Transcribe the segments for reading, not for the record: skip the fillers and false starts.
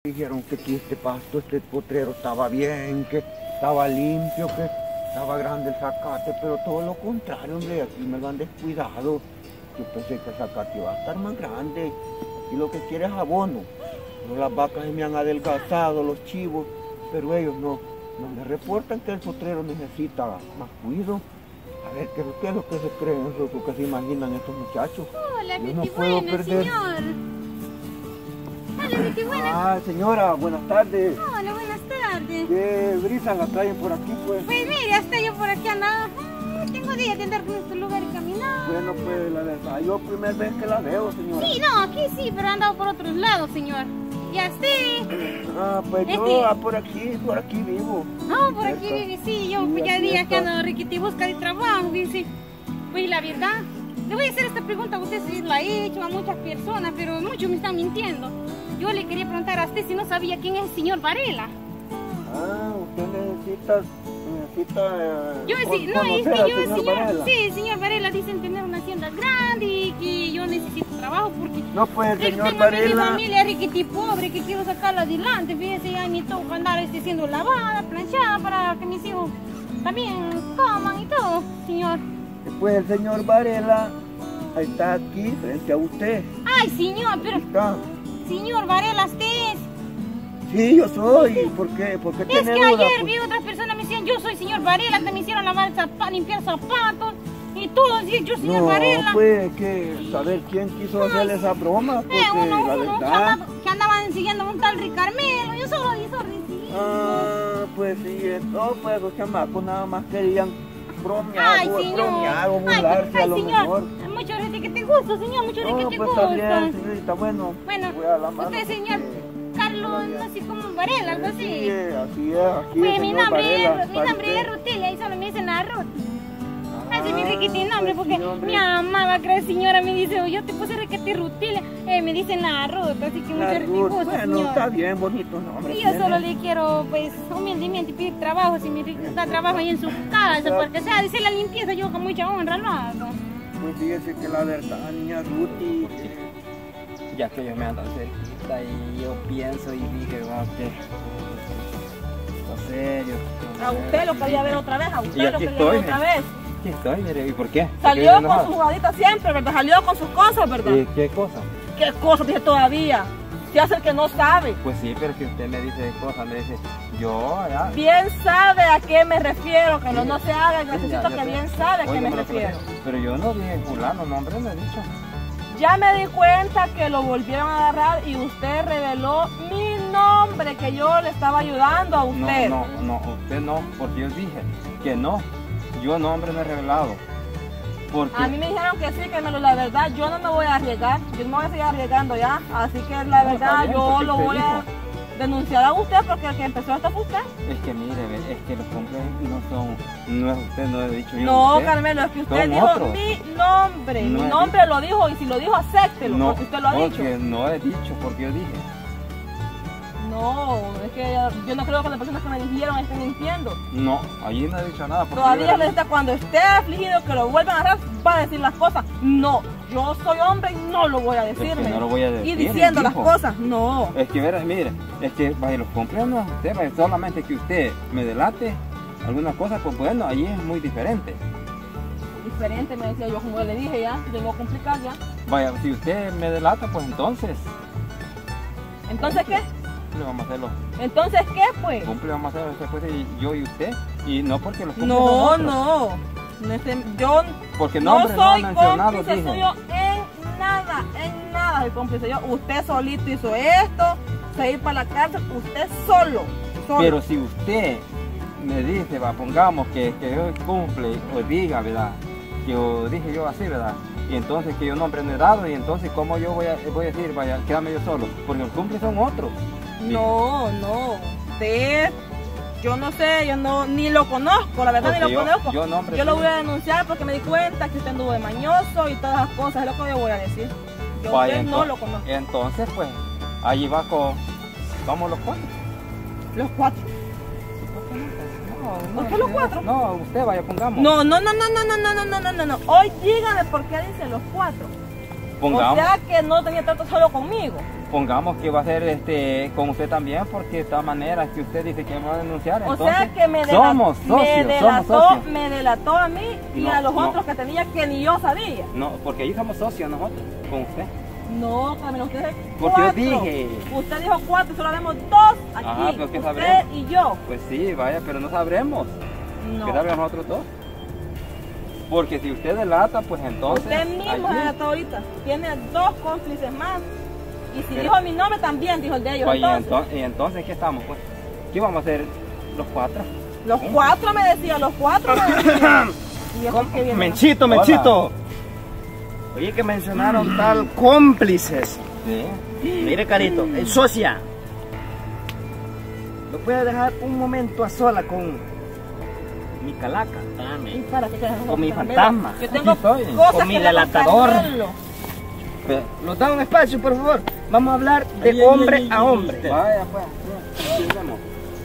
Dijeron que aquí este pasto, este potrero estaba bien, que estaba limpio, que estaba grande el zacate, pero todo lo contrario, hombre, aquí me lo han descuidado. Yo pensé que el zacate iba a estar más grande, y lo que quiere es abono. Pero las vacas se me han adelgazado, los chivos, pero ellos no me reportan que el potrero necesita más cuido. A ver, ¿qué es lo que se creen, lo que se imaginan estos muchachos? Hola, yo no Vicky, puedo buena, perder. señor. Hola, Vicky, buena. Ah, señora, buenas tardes. Hola, buenas tardes. ¿Qué brisa la traen por aquí, pues? Pues mire, hasta yo por aquí andaba. Tengo días de andar por este lugar y caminar. Bueno, pues la verdad, yo primera vez que la veo, señora. Sí, no, aquí sí, pero he andado por otros lados, señor. ¿Y a usted? Ah, pues yo por aquí vivo. No, por aquí vive, sí, yo pues ya días que ando riquiti busca de trabajo, dice. Pues la verdad, le voy a hacer esta pregunta a usted, si la he hecho a muchas personas, pero muchos me están mintiendo. Yo le quería preguntar a usted si no sabía quién es el señor Varela. Ah, usted necesita yo sí, no, es que yo, señor, sí, señor Varela, dicen tener una hacienda grande y que yo necesito trabajo porque no, pues el señor tengo Varela, mi familia riquiti pobre que quiero sacarla adelante, fíjese, ya me toca andar haciendo lavada, planchada para que mis hijos también coman y todo, señor. pues el señor Varela está aquí frente a usted. Ay, señor, pero Está. señor Varela, usted es. Sí, yo soy. ¿Por qué? ¿Por qué Es tiene que duda? ayer Pues, vi otras personas me decían, yo soy señor Varela, me hicieron lavar limpiar zapatos y todo, y yo señor Varela. Pues que saber quién quiso hacerle esa broma, porque la verdad. Que andaban siguiendo a un tal Ricarmelo, yo solo hizo Ah, pues sí, no, pues los chamacos nada más querían bromear, bromear o burlarse a lo mejor. Mucho gente que te gusta, señor, mucho gente que te pues gusta. Está bien, señorita, bueno, voy a la mano. Usted, señor Carlos, no sé cómo Varela, algo así. Sí, así es, aquí Pues es, mi señor nombre Varela, es Rutilia y solo me dicen la Ruth. Así me riquiti nombre pues porque sí, mi mamá, creo señora, me dice, yo te puse riquiti Rutilia, me dicen la Ruth, así que mucho riquiti gusto, bueno, señor. está bien, bonito nombre. Y yo solo le quiero, pues, humildemente pedir trabajo, si me da trabajo ahí en su casa, porque sea, dice la limpieza, yo con mucha honra lo hago. Pues fíjese que la verdad, niña Ruti, ya que yo me ando cerquita y yo pienso y dije, wow, que está serio. A usted lo quería ver otra vez, a usted Y lo aquí quería ver estoy, otra vez. Aquí estoy, mire, ¿y por qué? Salió con su jugadita siempre, ¿verdad? Salió con sus cosas, ¿verdad? ¿Y qué cosa? ¿Qué cosas dije todavía? Se hace el que no sabe. Pues sí, pero que usted me dice cosas, me dice, yo allá. Bien sabe a qué me refiero, que no se haga, necesito que bien sabe a qué me refiero. Pero yo no dije fulano, nombre me he dicho. Ya me di cuenta que lo volvieron a agarrar y usted reveló mi nombre, que yo le estaba ayudando a usted. No, usted no, porque yo dije que no, yo nombre no he revelado. Porque... A mí me dijeron que sí, que la verdad yo no me voy a arriesgar, yo no me voy a seguir arriesgando ya, así que la verdad bien, yo lo voy a denunciar a usted porque el que empezó esto fue usted. Es que mire, es que los cumpleaños no es usted, no he dicho yo. No, usted. Carmelo, es que usted Son dijo otros. mi nombre, No mi nombre lo dijo y si lo dijo acéptelo, porque usted lo ha dicho. Porque no he dicho, porque yo dije. No, es que yo no creo que las personas que me dijeron estén mintiendo. No, allí no he dicho nada. Todavía necesita cuando esté afligido que lo vuelvan a agarrar, va a decir las cosas. No, yo soy hombre y no lo voy a decirme. Es que no lo voy a decir. Y diciendo las cosas, no. Es que mire, es que vaya, los cumpleaños a usted, vaya, solamente que usted me delate algunas cosas, pues bueno, allí es muy diferente. Diferente, me decía yo, como le dije ya, llegó a complicar ya. Vaya, si usted me delata, pues entonces. ¿Entonces qué? Le vamos a hacerlo. ¿Entonces qué pues? Cumple, vamos a hacerlo después yo y usted. Y no porque los cumpleaños No, son otros. no. Yo porque no nombre soy no mencionado, cómplice dije. suyo en nada soy cómplice yo. Usted solito hizo esto, se ir para la cárcel, usted solo. Pero si usted me dice, va, pongamos que yo cumple, o diga, ¿verdad? Que yo dije yo así, ¿verdad? Y entonces que yo nombre no he dado, y entonces ¿cómo yo voy a decir, vaya, quédame yo solo? Porque los cumple son otros. No, usted, yo no sé, yo no, ni lo conozco, la verdad Porque ni lo conozco. Yo lo voy a denunciar porque me di cuenta que usted anduvo de mañoso y todas las cosas, es lo que yo voy a decir. Yo vaya, usted no lo conozco. Entonces, pues, allí vamos los cuatro. Los cuatro. ¿Por qué los cuatro? No, usted vaya, pongamos. No. Hoy dígame por qué dice los cuatro. Pongamos. O sea que no tenía trato solo conmigo. pongamos que va a ser con usted también, porque de todas maneras que usted dice que me va a denunciar, O entonces sea que somos socios. me delató a mí y No, a los no. otros que tenía que ni yo sabía. No, porque ahí somos socios nosotros, con usted. No, Camilo, usted es Porque yo 4. dije. Usted dijo 4 y solo vemos 2 aquí. Ajá, pero ¿qué usted sabremos? y yo. Pues sí, vaya, pero no sabremos. No. ¿Qué sabremos nosotros dos? Porque si usted delata, pues entonces... Usted mismo allí- hasta ahorita tiene 2 cómplices más. Y si Pero- dijo mi nombre también dijo el de ellos. Vaya, Entonces, y entonces, ¿qué estamos? Pues, ¿qué vamos a hacer los 4? los 4 me decía, los 4 me decían. Y eso es que viene. Menchito, Hola. Menchito. Oye que mencionaron tal cómplices. Sí. Mire, Carito, socia. ¿Lo puede dejar un momento a sola con mi calaca? ¿Y para qué te dejas Con mi Carmelo? fantasma. Yo tengo Aquí estoy. cosas Con mi que hablar con delatador. Carmelo. Nos da un espacio, por favor. Vamos a hablar de hombre a hombre. Vaya, pues. Sigamos.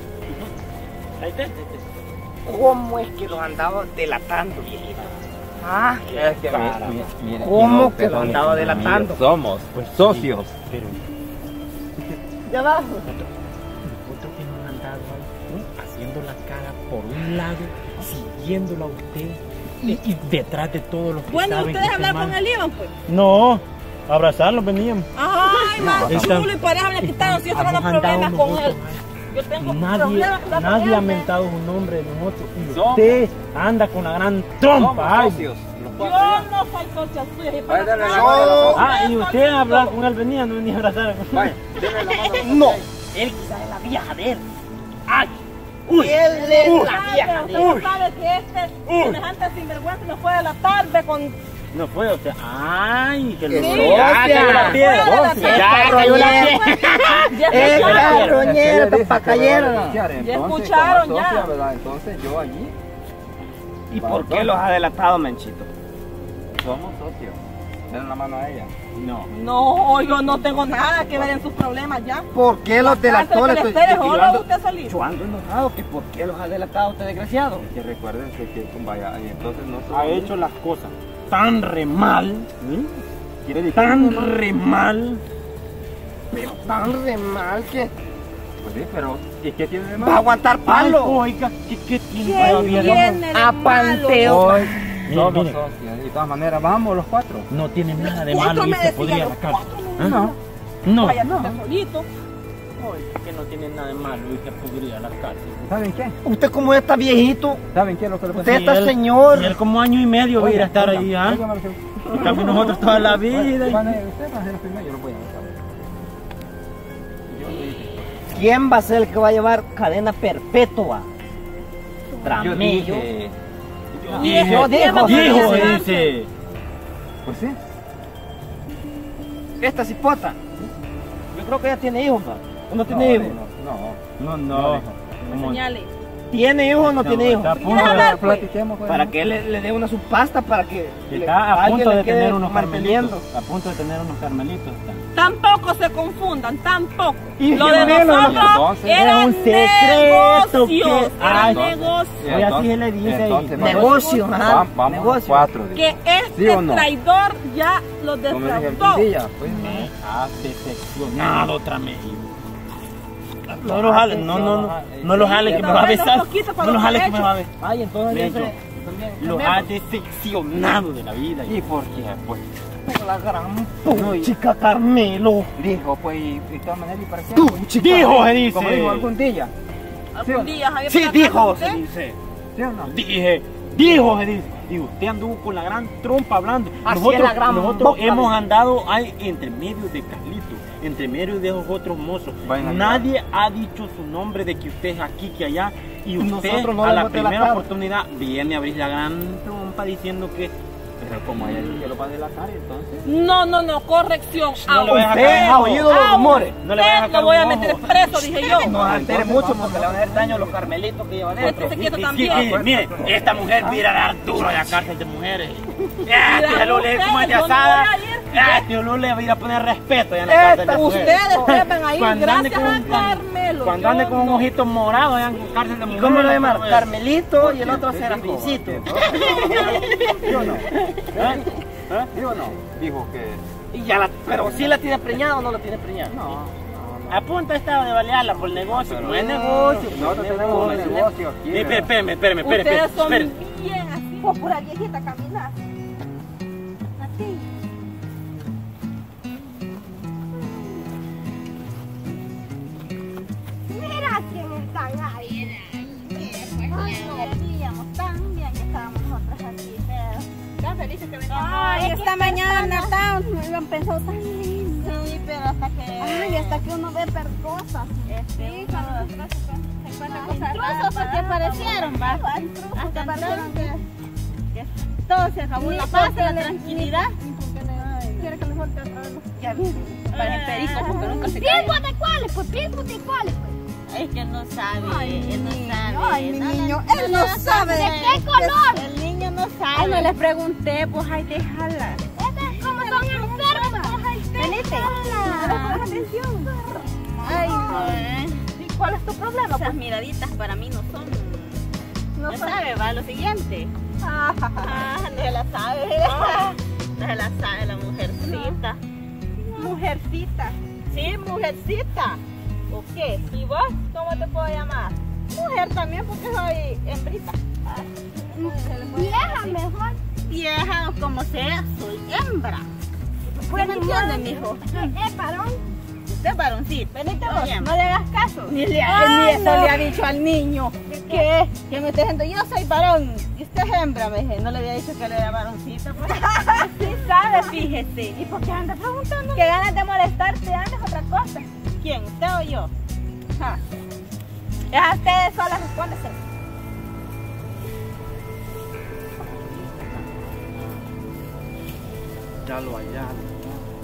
¿Cómo es que los andaba delatando, viejito? Ah, Es que cara. mire, ¿Cómo no, que lo perdón, andaba hijo delatando? mío, somos pues, socios. Pero Ya abajo. nosotros que nos han andado ahí, haciendo la cara por un lado, siguiéndolo a usted y detrás de todos los que Bueno, saben ustedes que hablar está con mal. él iban pues. No, abrazarlos veníamos. Ay, más Está- chulo y pareja me quitaron si yo tengo Hemos problemas andado con nosotros él. ahí. Yo tengo Nadie, problemas con nadie ha él. mentado su nombre de nosotros. Y Somos. usted anda con la gran Somos trompa. Ay. socios. Los Yo 4 ya. no soy socia suya. y Vaya, para dale la nada. mano a la socia. Ah, y usted a hablar con él venía, no venía a abrazar. Vaya, denle la mano a la socia. No, él quizás es la vieja de él. ¡Ay! ¡Uy! Él es la vieja de Usted él. no sabe que este semejante sinvergüenza nos puede delatar ve con... No fue usted. Ay, que lo Sí, ya cayó la ya. piedra. Puede Ya delatar. cayó la Ya. piedra. Ya Es escucharon. carroñero, Dice que papacayero. va a denunciar, entonces, escucharon, como ya. socia, ¿verdad? Entonces yo allí ¿Y por qué los ha delatado, Menchito? somos socios. Den la mano a ella. No. No, yo no tengo nada que ver en sus problemas ya. ¿Por qué los delató? Antes que le espere, solo usted solito. Yo ando enojado, que por qué los ha delatado usted, desgraciado. Que recuérdense que vaya, y entonces no Ha somos- hecho las cosas tan re mal. ¿Quiere decir Tan que no? re mal. Pero tan re mal que Pues sí, pero ¿y qué tiene de va a malo? aguantar Ay, palo. oiga, ¿qué tiene ¿Quién todavía de tiene malo? de A malo? panteo. Hoy Mire, somos mire. socios. Y de todas maneras, vamos los 4. No tiene nada de Cuatro malo y me se decían, podría los la cárcel. cuatro me ¿Ah? No. No. Vaya, usted solito. Oiga, que no tiene nada de malo y se podría la cárcel. ¿Saben qué? Usted como está viejito, ¿Saben qué es lo que le usted pasa? está señor. Y él como año y medio va a ir a estar ahí, ¿ah? En cambio nosotros toda la vida. Ustedes van a hacer los primeros, yo lo voy a hacer. Yo le dije. ¿Quién va a ser el que va a llevar cadena perpetua? Yo Tramello. dije, Yo dijo, Dijo, sí. dice. pues sí. Esta cipota. Yo creo que ella tiene hijos, ¿va? ¿O no tiene hijos? No, No. ¿Cómo? Señale. ¿Tiene hijos o no tiene hijos? Está a punto Déjame de, ver, pues. platiquemos pues. Para que él le dé una subpasta para que está a alguien punto le de quede tener unos manteniendo. carmelitos. A punto de tener unos carmelitos. está. Tampoco se confundan, tampoco. Y Lo de gemelo, nosotros entonces, era es un secreto que- negocios, era Ay, negocio. Oye, así se le dice ahí. entonces, Negocio, ajá. Vamos Negocio. los 4. Que este ¿Sí o no? traidor ya lo Como dije el defraudó. día, pues. Me ha decepcionado otra vez. No lo jale, no lo jale que me va a besar. No lo jale que me va a besar. Ay, entonces Mencho, ese- lo ha decepcionado de la vida. ¿Y por qué? Pues la gran chica Carmelo. dijo, pues, y de todas maneras, ¿y para qué? Tú, chica. Dijo, se Como dijo dice. algún día. Algún día, Javier, Sí, ¿para dijo, usted? se dice. ¿Sí o no? Dijo, se dice. Y usted anduvo con la gran trompa hablando. Así es la gran nosotros boca, hemos dice. andado ahí entre medio de Carlito, entre medio de esos otros mozos. Vayan a Nadie ha dicho su nombre de que usted es aquí, que allá. Y usted Nosotros no a le la hemos primera delatado. oportunidad viene a abrir la gran trompa diciendo que... Pero como ella dice que lo va a delatar, entonces... No, corrección. No le voy a Usted sacar un ha ojo. oído los rumores. No le voy a Usted sacar lo voy a un meter ojo. preso, dije yo. No altere mucho porque le van a hacer daño a los carmelitos que lleva dentro. Este quieto Sí, también. mire, esta mujer va a ir a dar duro a la cárcel de mujeres. Este Lule es como el de Ustedes, yo no asada. voy a ir. Este Lule va a ir a poner respeto allá en la cárcel de mujeres. Ustedes sepan ahí, Cuando ande gracias a con- Carmelo. Cuando ande yo con un no. ojito morado allá en la cárcel de ¿Y mujeres. cómo lo llaman? pues, Carmelito y el otro Serafincito. ¿Sí o no? ¿Sí o no? Dijo que Y ya pero sí la tiene preñada o no la tiene preñada. No. A punto estaba de balearla por el negocio, como es negocio. Nosotros tenemos un negocio aquí. Espérame. Ustedes son bien así. Por pura viejita caminar. A ti. Mira quién están ahí. Ay, no veíamos tan bien que estábamos nosotras aquí, pero tan felices que veníamos. Ay, esta mañana tan, me habían pensado tan lindo. Sí, pero hasta que... Ay, hasta que uno ve cosas. Sí, cuando se encuentran cosas Intrusos raras. que aparecieron, va. Hasta aparecieron que todo se acabó la paz y la tranquilidad. Quiere que le suelte otra vez. Ya vi, parecen pericos porque nunca se Pienso caen. de cuáles, pues pienso de cuáles, pues. Es que él no sabe, él no sabe. Ay, mi niño, él no sabe. ¿De qué color? El niño no Ay, sabe. no les pregunté, pues ay, déjala. ¿Cómo son enfermas? Venite. No les pones atención. Ay, ¿Y cuál es tu problema? Esas miraditas para mí no son. No sabe, va lo siguiente. Ah, No se la sabe. No se la sabe la mujercita. mujercita. Sí, mujercita. ¿O qué? ¿Y vos cómo te puedo llamar? Mujer también porque soy hembrita. Vieja mejor. Vieja o como sea, soy hembra. ¿Qué me entiende, mijo? Varón. Usted es varoncito. Venite Soy vos, hembra. no le hagas caso. Ni Ay, eso no. le ha dicho al niño. ¿Qué? Que me está diciendo, yo soy varón y usted es hembra, me dije. No le había dicho que él era varoncito. Pues. Sí sabe, fíjese. ¿Y por qué anda preguntando? Que ganas de molestarte antes otra cosa. ¿Quién? ¿Usted o yo? Ja. Es a ustedes solas, respóndese. Ya lo hallaron.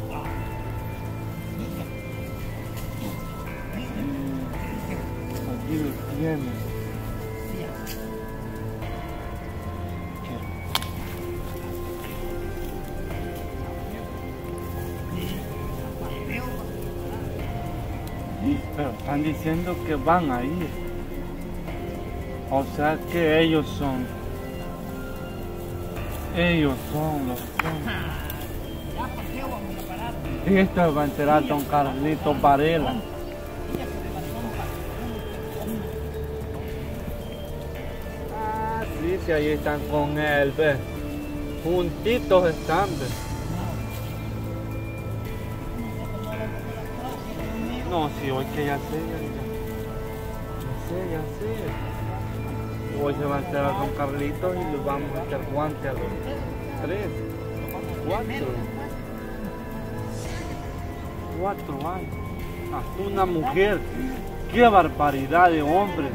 Aquí lo tienen. Pero están diciendo que van a ir. O sea que ellos son los Y esto va a enterar don Carlito Varela. Ah, sí, ahí están con él, ve. Juntitos están, ve. No, sí, hoy que ya sé. Hoy se va a enterar don Carlitos y le vamos a hacer guante a los 3, 4 años. Hasta una mujer. ¡Qué barbaridad de hombre!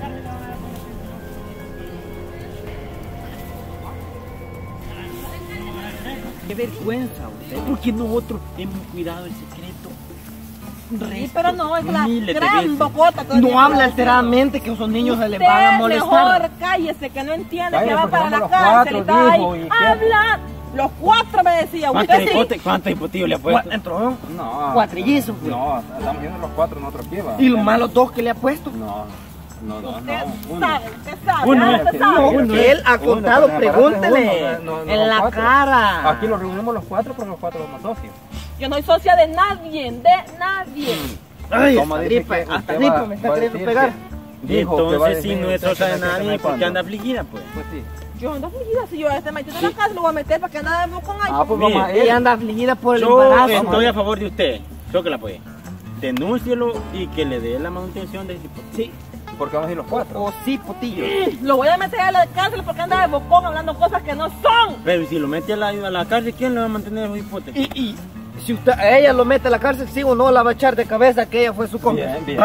Qué vergüenza usted, porque nosotros hemos cuidado el secreto. Sí, pero no, es la Miles de gran veces. bocota. que No tiene. habla alteradamente que esos niños se les Usted van a molestar. mejor cállese, que no entiende Cállese, que va porque para la somos los cárcel y cuatro, está ahí. dijo, ¿y qué? Habla. Los 4 me decía. ¿Cuántos hipotillos le ha puesto? Entró No. cuatrillizos. No, estamos viendo los 4 nosotros aquí, va. Y los malos 2 que le ha puesto. No. Usted Uno. sabe, usted sabe. Uno. usted No, sabe. que él ha contado, Uno, pregúntele. no, En la 4. cara. Aquí los reunimos los 4 porque los 4 somos socios. Yo no soy socia de nadie, Ay, ¿Cómo hasta dice gripa, que hasta usted gripa va- me está va a queriendo decir pegar. que dijo que va a Entonces, si decir no es socia de que nadie, ¿por qué cuándo? anda afligida, pues? Pues sí. Yo ando afligida, si yo a este maestro de la casa lo voy a meter para que anda de con ahí. Ah, pues vamos a Ella ir. anda afligida por el Yo embarazo. estoy a favor de usted. Yo que la apoye. Denúncielo y que le dé la manutención de ese hipotillo. Sí, Porque vamos a ir los 4. o sí, potillo. Lo voy a meter a la cárcel porque anda de bocón hablando cosas que no son. Pero si lo mete a la cárcel, ¿quién le va a mantener esos hipotes? Y si usted, a ella lo mete a la cárcel, sí o no la va a echar de cabeza que ella fue su cómplice. Bien.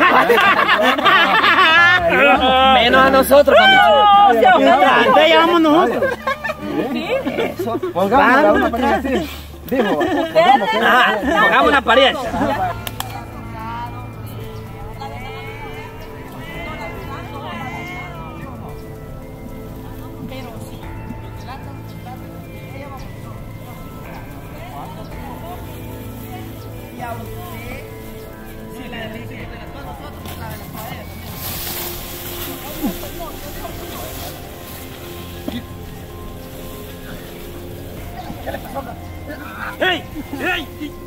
Menos a nosotros, No, se ofenda. Entonces ya vamos nosotros. Pongamos la una para decir. Dijo, Hagamos una pared. ¡Ey! ¡Ey!